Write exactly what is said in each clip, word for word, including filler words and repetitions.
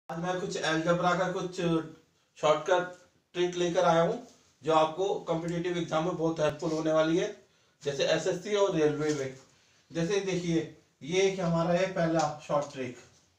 आज मैं कुछ अलजेब्रा का कुछ शॉर्टकट ट्रिक लेकर आया हूँ जो आपको कॉम्पिटिटिव एग्जाम में बहुत हेल्पफुल होने वाली है, जैसे एसएससी और रेलवे में। जैसे देखिए, ये एक हमारा है पहला शॉर्ट ट्रिक।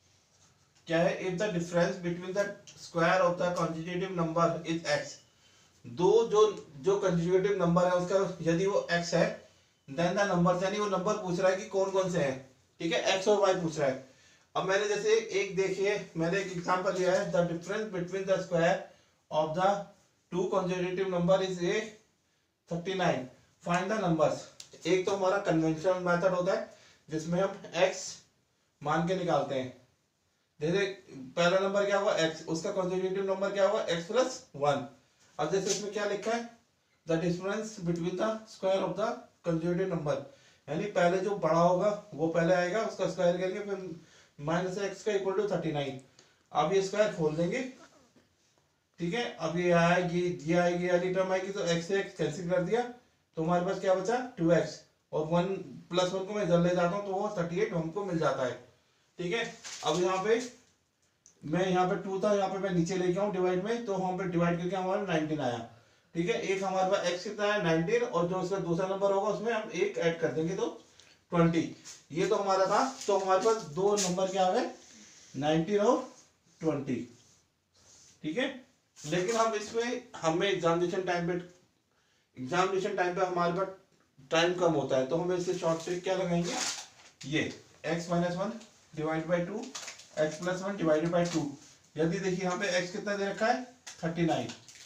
क्या है? If the difference between the square of the consecutive number is x. दो जो जो कंसेक्यूटिव नंबर है उसका यदि वो एक्स है, देन द नंबर, यानी वो नंबर पूछ रहा है कि कौन कौन से हैं। ठीक है, एक्स और वाई पूछ रहा है। अब मैंने जैसे एक देखिए, मैंने एक एग्जांपल लिया है, the difference between the square of the two consecutive number is a thirty nine, find the numbers. एक तो हमारा कन्वेंशनल मेथड होता है जिसमें हम x मान के निकालते हैं। जैसे पहला नंबर क्या हुआ x, उसका कंसेक्यूटिव नंबर क्या हुआ x प्लस वन। अब जैसे इसमें क्या लिखा है, the difference between the square of the consecutive number, यानी पहले जो बड़ा होगा वो पहले आएगा, उसका स्क्वायर करेंगे, फिर माइनस एक्स का इक्वल टू थर्टी नाइन। अब ये स्क्वायर खोल देंगे, ठीक है। अब ये आएगी, ये आएगी वाली टर्म आएगी, तो एक्स से एक्स कैंसिल कर दिया, तो हमारे पास क्या बचा टू एक्स, और वन प्लस वन को मैं इधर ले जाता हूँ तो वो थर्टी एट हमको मिल जाता है। ठीक है, अब यहाँ पे मैं यहाँ पे टू था, यहाँ पे मैं नीचे लेके आऊँ डिवाइड में, तो हम पे डिवाइड करके हमारा नाइनटीन आया। ठीक है, एक हमारे पास एक्स कितना है नाइनटीन, और जो उसका दूसरा नंबर होगा उसमें हम एक ऐड कर देंगे तो ट्वेंटी। ये तो हमारा था, तो हमारे पास दो नंबर क्या आ गए, नाइनटीन और ट्वेंटी। ठीक है, लेकिन हम इसमें हमें एग्जामिनेशन टाइम पे एग्जामिनेशन टाइम पे हमारे पास टाइम कम होता है, तो हमें इससे शॉर्ट ट्रिक क्या लगाएंगे, ये x minus one divide by two, x plus one divided by two. यदि देखिए यहाँ पे x कितना दे रखा है थर्टी नाइन,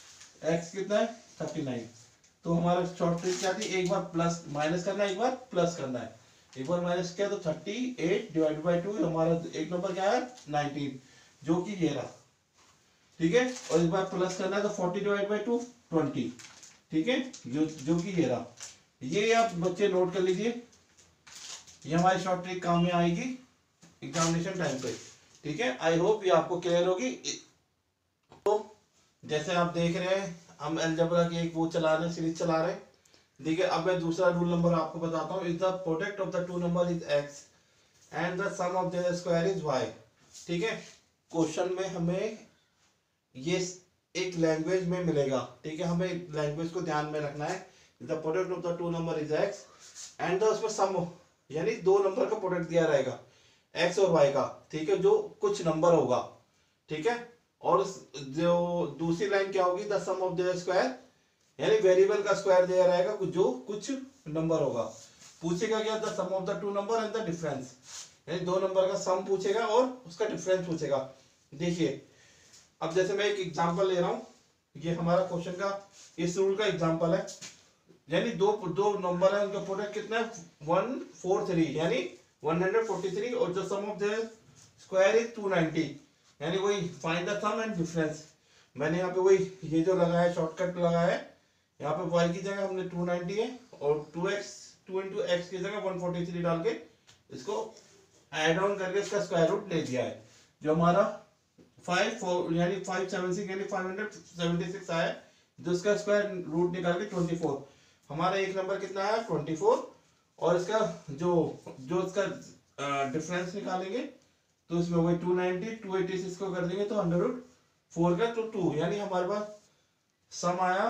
x कितना है थर्टी नाइन, तो हमारा शॉर्ट ट्रिक क्या थी, एक बार प्लस माइनस करना है, एक बार प्लस करना है। एक बार माइनस किया तो thirty eight divide by two, हमारा एक नंबर क्या है नाइनटीन, जो कि ये रहा। ठीक है, और इस बार प्लस करना है तो forty divide by two twenty. ठीक है, जो जो कि ये रहा। ये आप बच्चे नोट कर लीजिए, ये हमारी शॉर्ट ट्रिक काम में आएगी एग्जामिनेशन टाइम पे। ठीक है, आई होप ये आपको क्लियर होगी। तो जैसे आप देख रहे हैं, हम अलजेब्रा की एक वो चला रहे हैं, सीरीज चला रहे हैं। देखिए, अब मैं दूसरा रूल नंबर आपको बताता हूँ, is the product of the two number is x and the sum of their square is y. ठीक है, क्वेश्चन में हमें ये एक लैंग्वेज में मिलेगा। ठीक है, हमें लैंग्वेज को ध्यान में रखना है। The product of the two number is x and the उसमें सम, यानी दो नंबर का प्रोडक्ट दिया रहेगा एक्स और वाई का। ठीक है, जो कुछ नंबर होगा। ठीक है, और जो दूसरी लाइन क्या होगी, the sum of their square, यानी वेरिएबल का स्क्वायर दिया रहेगा जो कुछ नंबर होगा। पूछेगा क्या, the sum of the two number and the difference, यानी दो नंबर का सम पूछेगा और उसका डिफरेंस पूछेगा। देखिए, अब जैसे मैं एक एग्जांपल ले रहा हूं, ये हमारा क्वेश्चन का इस रूल का एग्जांपल है। यानी दो दो नंबर है, उनका प्रोडक्ट कितना है वन फोर थ्री, यानी वन हंड्रेड फोर्टी थ्री, और जो sum of the square is two ninety, यानी वही find the sum and difference. मैंने यहाँ पे वही ये जो लगाया शॉर्टकट लगाया है, यहाँ पे y की जगह हमने टू नाइनटी है, और two x two into x की जगह वन फोर्टी थ्री डाल के इसको ऐड ऑन करके इसका स्क्वायर रूट ले दिया है, जो हमारा फाइव फोर यानी फाइव सेवन सिक्स यानी फाइव हंड्रेड सेवेंटी सिक्स आया, जो इसका स्क्वायर रूट निकाल के ट्वेंटी फोर। हमारा एक नंबर कितना आया ट्वेंटी फोर, और इसका जो जो इसका डिफरेंस निकालेंगे तो इसमें वही two ninety two eighty six को कर देंगे तो अंडर रूट फोर का तो टू, यानी हमारे पास सम आया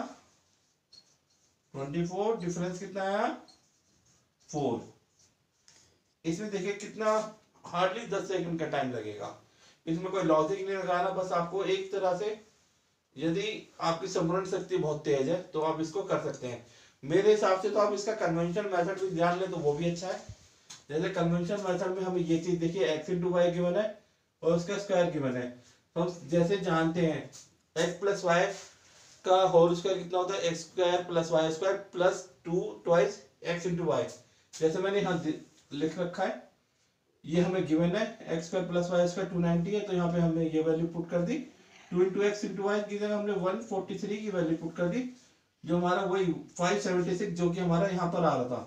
ट्वेंटी फोर, डिफरेंस कितना आया फोर। इसमें देखिए कितना हार्डली दस सेकंड का टाइम लगेगा, इसमें कोई लॉजिक नहीं लगाना, बस आपको एक तरह से, यदि आपकी स्मरण शक्ति बहुत तेज है तो आप इसको कर सकते हैं। मेरे हिसाब से तो आप इसका कन्वेंशन मेथड भी ध्यान लें तो वो भी अच्छा है। जैसे कन्वेंशन मेथड में हमें ये चीज देखिए, एक्स इंटू वाई गिवन है और उसका स्क्वायर गिवन है, तो हम जैसे जानते हैं एक्स प्लस वाई का होल स्क्वायर कितना होता है, x square plus y square plus two twice x into y. जैसे मैंने यहाँ लिख रखा है, ये हमें गिवन है x square plus y square two ninety है, तो यहाँ पे हमने ये वैल्यू पुट कर दी, two into x into y की जगह हमने वन फोर्टी थ्री की वैल्यू पुट कर दी, जो हमारा वही फाइव सेवेंटी सिक्स जो कि हमारा यहाँ पर आ रहा था,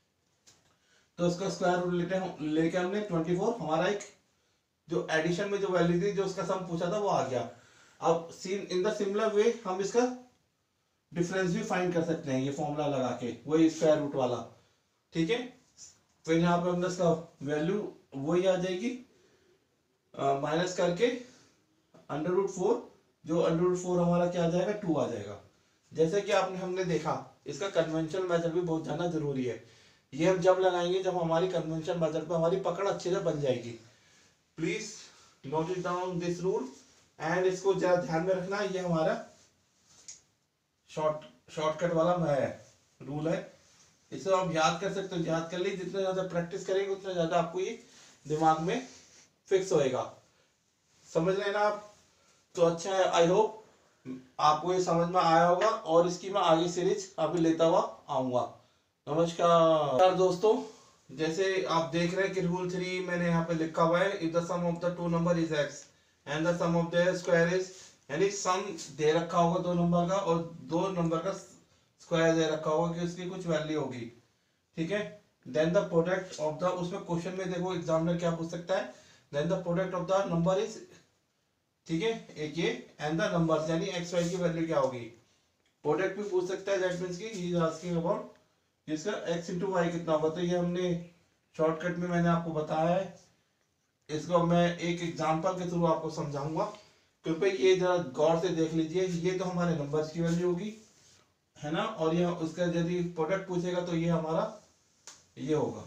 तो उसका स्क्वायर रूट लेते लेके हमने ट्वेंटी फोर, हमारा एक जो एडिशन में जो वैल्यू थी जो उसका सम पूछा था वो आ गया। अब इन द सिमिलर वे हम इसका डिफरेंस भी फाइंड कर सकते हैं, ये फॉर्मूला लगा के वही स्क्वायर रूट वाला। ठीक है, फिर यहाँ पे हमने इसका वैल्यू वही आ जाएगी, माइनस करके अंडर रूट फोर, जो अंडर रूट फोर हमारा क्या आ जाएगा, टू आ जाएगा। जैसे कि आपने हमने देखा इसका कन्वेंशनल मेथड भी बहुत ज्यादा जरूरी है। ये हम जब लगाएंगे जब हमारी कन्वेंशनल मेथड पे हमारी पकड़ अच्छे से बन जाएगी। Please note it down this rule and इसको जरा ध्यान में रखना। ये हमारा शॉर्ट शॉर्टकट वाला है रूल है, इसे आप याद कर सकते हो, याद कर लीजिए। जितना ज्यादा प्रैक्टिस करेंगे उतना ज्यादा आपको ये दिमाग में फिक्स होएगा, समझ लेना आप। तो अच्छा है, आई होप आपको ये समझ में आया होगा और इसकी मैं आगे सीरीज अभी लेता हुआ आऊंगा। नमस्कार दोस्तों, जैसे आप देख रहे हैं कि रूल थ्री मैंने यहाँ पे लिखा हुआ है, if the sum of the two number is x and the sum of the square is, यानी सम दे रखा होगा दो नंबर का और दो नंबर का स्क्वायर दे रखा होगा कि उसकी कुछ वैल्यू होगी, ठीक है। Then the product of the, उसमें क्वेश्चन में देखो एग्जामिनर क्या पूछ सकता है, then the product of the number is, ठीक है, एक ये एंड द नंबर्स, यानी एक्स वाई की वैल्यू क्या होगी। प्रोडक्ट भी पूछ सकता है, दैट मींस की ही इज आस्किंग अबाउट इसका एक्स इंटू वाई कितना होगा। तो ये हमने शॉर्टकट में मैंने आपको बताया है, इसको मैं एक एग्जांपल के थ्रू आपको समझाऊंगा। कृपया ये जरा गौर से देख लीजिए, ये तो हमारे नंबर्स की वैल्यू होगी, है ना, और ये उसका यदि प्रोडक्ट पूछेगा तो ये हमारा ये होगा,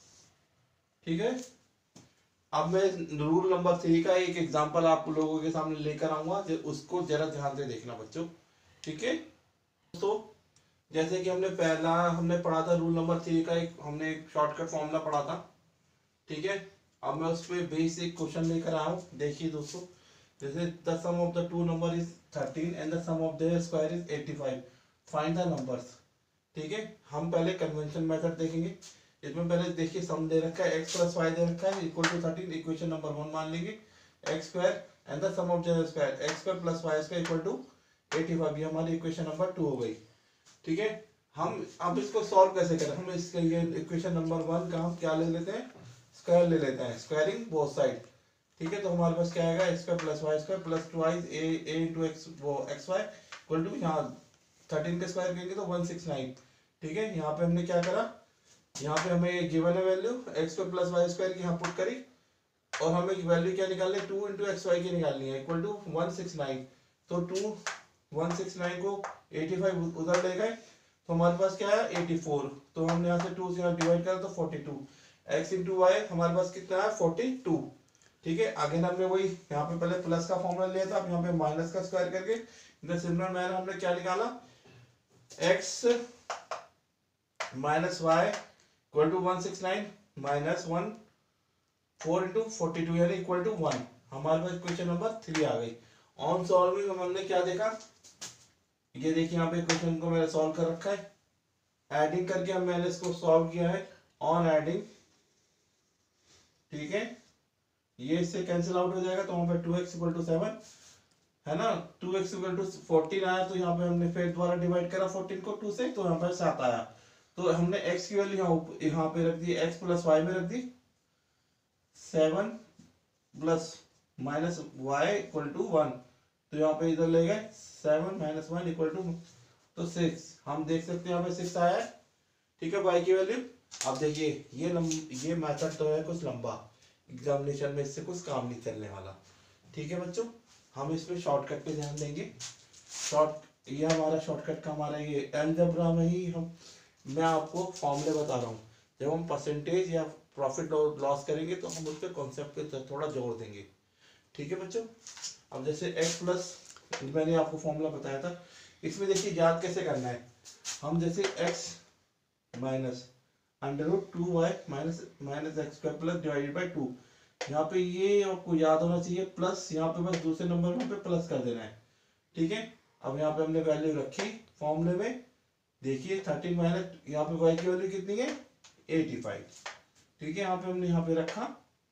ठीक है। अब मैं रूल नंबर थ्री का एक एग्जांपल आप लोगों के सामने लेकर आऊंगा, उसको जरा ध्यान से देखना बच्चों, ठीक है। तो जैसे कि हमने पहला हमने पढ़ा था रूल नंबर थ्री का, एक हमने एक शॉर्टकट फॉर्मूला पढ़ा था, ठीक है। अब मैं उस पर बेसिक क्वेश्चन लेकर आया हूँ। देखिए दोस्तों, जैसे the sum of the two number is thirteen and the sum of their square is eighty five, find the numbers, ठीक है। हम पहले कन्वेंशन मेथड देखेंगे। इसमें पहले देखिए सम दे रखा है, x प्लस वाई दे रखा है equal to thirteen, equation number one मान लेंगे, x square and the sum of their square x square plus y square equal to eighty five, ये हमारी इक्वेशन नंबर टू हो गई, ठीक है। हम अब इसको सॉल्व कैसे करें, हम इसके लिए इक्वेशन नंबर वन का हम क्या ले लेते हैं, स्क्वायर ले लेते हैं, स्क्वायरिंग बोथ साइड, ठीक है। तो हमारे पास क्या आएगा, x square plus y square plus twice a a into x वो एक्स वाई इक्वल टू, यहाँ थर्टीन का स्क्वायर करेंगे तो वन सिक्स नाइन, ठीक है। यहाँ पे हमने क्या करा, यहाँ पे हमें गिवन है value x square plus y square की, यहाँ पुट करी और हमें वैल्यू क्या निकालनी है, टू इंटू एक्स वाई की निकालनी है equal to one six nine. तो टू वन सिक्स नाइन को एटी फाइव उधर ले गए तो हमारे पास क्या है एटी फोर, तो हमने यहाँ से टू से यहाँ डिवाइड करा तो forty two, x into y हमारे पास कितना है फोर्टी टू, ठीक है। आगे हमने वही यहाँ पे पहले प्लस का फॉर्मूला लिया था, अब यहाँ पे माइनस का स्क्वायर करके इन द सिमिलर मैनर हमने क्या निकाला, x minus y equal to one six nine minus one four into forty two, यानी इक्वल टू वन। हमारे पास क्वेश्चन नंबर थ्री आ गई। ऑन सॉल्विंग हम हमने क्या देखा, ये देखिए यहाँ पे क्वेश्चन को मैंने सॉल्व कर रखा है, एडिंग करके हम मैंने इसको सॉल्व किया है ऑन एडिंग, ठीक है। ये इससे कैंसिल आउट हो जाएगा तो वहां पे two x equal to seven है ना, two x equal to fourteen आया, तो यहाँ पे हमने फिर द्वारा डिवाइड करा फोर्टीन को टू से, तो यहाँ पर सात आया। तो हमने x की वैल्यू यहाँ यहाँ पे रख दी, x प्लस वाई में रख दी, seven plus minus y equal to one, तो यहाँ पे इधर ले गए seven minus one equal to तो सिक्स, हम देख सकते हैं यहाँ पे सिक्स आया है, ठीक है, y की वैल्यू। अब देखिए ये ये मेथड तो है कुछ लंबा, एग्जामिनेशन में इससे कुछ काम नहीं चलने वाला, ठीक है बच्चों। हम इसमें शॉर्टकट पे ध्यान देंगे। शॉर्ट ये हमारा शॉर्टकट का हमारा ये अलजेब्रा में ही हम मैं आपको फॉर्मूले बता रहा हूँ। जब हम परसेंटेज या प्रॉफिट लॉस करेंगे तो हम उस पर कॉन्सेप्ट पे थोड़ा जोड़ देंगे, ठीक है बच्चों। अब जैसे x प्लस मैंने आपको फॉर्मूला बताया था, इसमें देखिए याद कैसे करना है। हम जैसे x minus under root two y minus minus x square plus divided by two, यहाँ पे ये आपको याद होना चाहिए प्लस, यहाँ पे बस दूसरे नंबर में पे प्लस कर देना है, ठीक है। अब यहाँ पे हमने वैल्यू रखी फॉर्मूले में, देखिए थर्टीन माइनस यहाँ पे y की वैल्यू कितनी है एटी फाइव, ठीक है। यहाँ पे हमने यहाँ पे रखा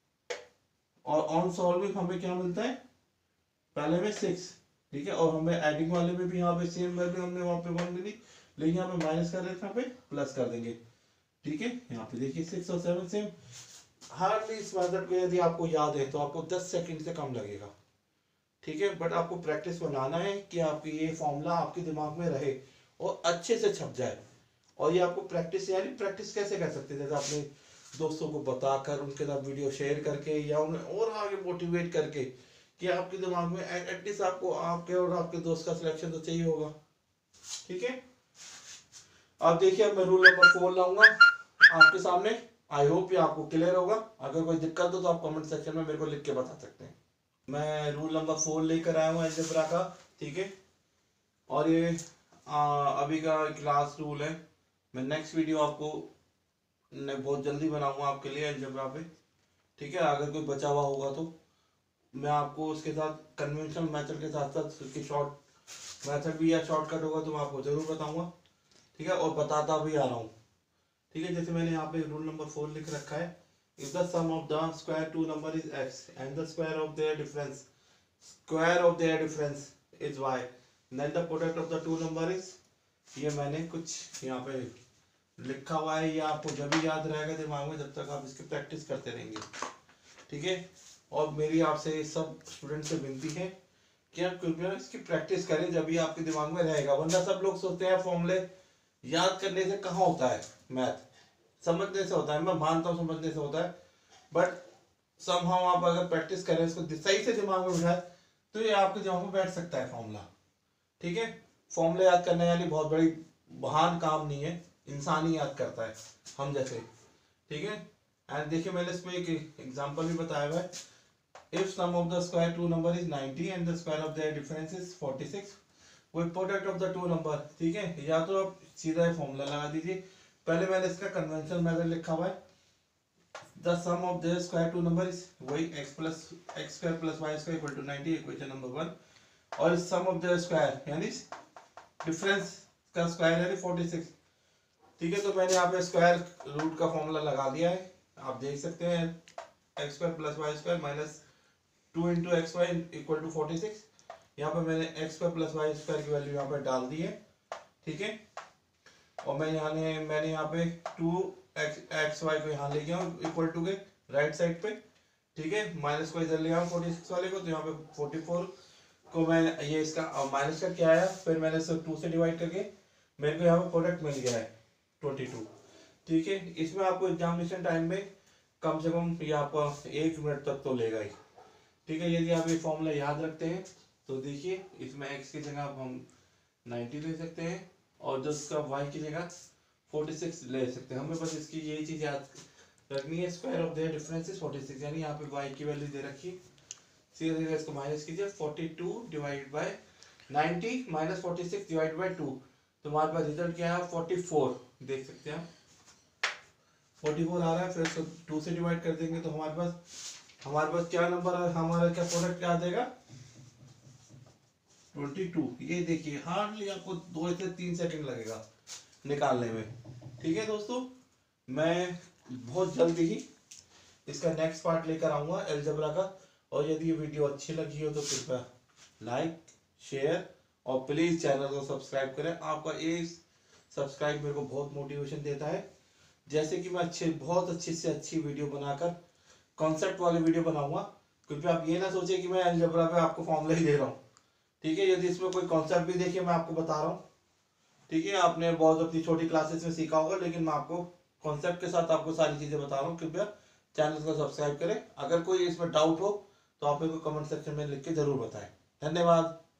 और ऑन सॉल्विंग हमें क्या मिलता है, पहले में सिक्स, ठीक है, और हमें एडिंग वाले में भी यहाँ पे सेम वैल्यू हमने वहाँ पे वन मिली, लेकिन यहाँ पे माइनस कर देते यहाँ पे प्लस कर देंगे, ठीक है। यहाँ पे देखिए सिक्स और सेवन सेम। हार्डली इस मेथड को यदि आपको याद है तो आपको दस सेकंड से कम लगेगा, ठीक है। बट आपको प्रैक्टिस बनाना है कि आपकी ये फॉर्मूला आपके दिमाग में रहे और अच्छे से छप जाए। और ये आपको प्रैक्टिस, यानी प्रैक्टिस कैसे कर सकते हैं, जैसे अपने दोस्तों को बताकर उनके साथ वीडियो शेयर करके या उन्हें और आगे मोटिवेट करके कि आपके दिमाग में एटलीस्ट आपको आपके और आपके दोस्त का सिलेक्शन तो चाहिए होगा। ठीक है, अब देखिए अब मैं रूल नंबर फोर लाऊंगा आपके सामने। आई होप ये आपको क्लियर होगा। अगर कोई दिक्कत हो तो आप कमेंट सेक्शन में मेरे को लिख के बता सकते हैं। मैं रूल नंबर फोर लेकर आया हूँ अलजेब्रा का। ठीक है, और ये आ, अभी का क्लास रूल है। मैं नेक्स्ट वीडियो आपको मैं बहुत जल्दी बनाऊंगा आपके लिए अलजेब्रा पे। ठीक है, अगर कोई बचा हुआ होगा तो मैं आपको उसके साथ कन्वेंशनल मेथड के साथ साथ उसकी शॉर्ट मेथड भी या शॉर्टकट होगा तो मैं आपको जरूर बताऊंगा। ठीक है, और बताता भी आ रहा हूँ। ठीक है, जैसे मैंने यहाँ पे रूल नंबर फोर लिख रखा है, if the sum of the square two number is x and the square of their difference square of their difference is y, then the product of the two number is, ये मैंने कुछ यहाँ पे लिखा हुआ है। ये आपको जब भी याद रहेगा दिमाग में जब तक आप इसकी प्रैक्टिस करते रहेंगे। ठीक है, और मेरी आपसे सब स्टूडेंट से विनती है कि आप कृपया इसकी प्रैक्टिस करें, जब भी आपके दिमाग में रहेगा। वरना सब लोग सोचते हैं फॉर्मूले याद करने से कहाँ होता है, मैथ समझने से होता है। मैं मानता हूँ समझने से होता है, बट समहाउ आप अगर प्रैक्टिस करें इसको सही से दिमाग में बिठाए तो ये आपके दिमाग में बैठ सकता है फॉर्मूला। ठीक है, फॉर्मूला याद करने वाली बहुत बड़ी महान काम नहीं है, इंसान ही याद करता है, हम जैसे। ठीक है, एंड देखिए मैंने इसमें एक एग्जांपल भी बताया हुआ है। If sum of the square two number is ninety and the square of their difference is forty six with product of the two number. ठीक है, या तो आप सीधा फॉर्मूला लगा दीजिए। पहले मैंने इसका कन्वेंशनल मेथड लिखा हुआ है, the sum of their square two number is वही x plus x square plus y square equal to ninety, equation number one. और सम ऑफ देयर स्क्वायर यानी डिफरेंस का स्क्वायर यानी फोर्टी सिक्स। ठीक है, तो मैंने यहाँ पे स्क्वायर रूट का फॉर्मूला लगा दिया है, आप देख सकते हैं x square plus y square minus two into x y equal to forty six. यहाँ पे मैंने x square plus y square की वैल्यू यहाँ पे डाल दी है। ठीक है, और मैं यहाँ ने मैंने यहाँ पे टू एक्स एक्स वाई को यहाँ ले गया हूँ इक्वल टू के राइट साइड पे। ठीक है, माइनस को इधर ले आया फोर्टी सिक्स वाले को, तो यहाँ पे फोर्टी फोर को मैं ये इसका माइनस का क्या आया, फिर मैंने इसे टू से डिवाइड करके मेरे को यहाँ पे प्रोडक्ट मिल गया है ट्वेंटी टू। ठीक है, इसमें आपको एग्जामिनेशन टाइम में कम से कम ये आपका एक मिनट तक तो लेगा ही। ठीक है, यदि आप ये फॉर्मूला याद रखते हैं तो देखिए इसमें x की जगह आप हम नाइंटी ले सकते हैं और जो इसका y की जगह फोर्टी सिक्स ले सकते हैं। हमें बस इसकी यही चीज याद रखनी है, square of their difference is forty six, यानी यहाँ पे y की वैल्यू दे रखी, सीधे सीधे इसको माइनस कीजिए, forty two divide by ninety minus forty six divide by two, तो हमारे पास रिजल्ट क्या है फोर्टी फोर। देख सकते हैं फोर्टी फोर आ रहा है, फिर इसको टू से डिवाइड कर देंगे तो हमारे पास हमारे पास क्या नंबर है, हमारा क्या प्रोडक्ट क्या आ जाएगा ट्वेंटी टू। ये देखिए हार्डली आपको दो से तीन सेकंड लगेगा निकालने में। ठीक है दोस्तों, मैं बहुत जल्दी ही इसका नेक्स्ट पार्ट लेकर आऊंगा अलजेब्रा का। और यदि ये वीडियो अच्छी लगी हो तो कृपया लाइक शेयर और प्लीज चैनल को सब्सक्राइब करें। आपका ये सब्सक्राइब मेरे को बहुत मोटिवेशन देता है, जैसे कि मैं अच्छे बहुत अच्छी से अच्छी वीडियो बनाकर कॉन्सेप्ट वाले वीडियो बनाऊंगा। क्योंकि आप ये ना सोचे कि मैं अलजेब्रा पे आपको फॉर्मूला ही दे रहा हूँ। ठीक है, यदि इसमें कोई कॉन्सेप्ट भी देखिए मैं आपको बता रहा हूँ। ठीक है, आपने बहुत अपनी छोटी क्लासेस में सीखा होगा, लेकिन मैं आपको कॉन्सेप्ट के साथ आपको सारी चीजें बता रहा हूँ। कृपया चैनल को सब्सक्राइब करें। अगर कोई इसमें डाउट हो तो आप मेरे को कमेंट सेक्शन में लिख के जरूर बताएं। धन्यवाद।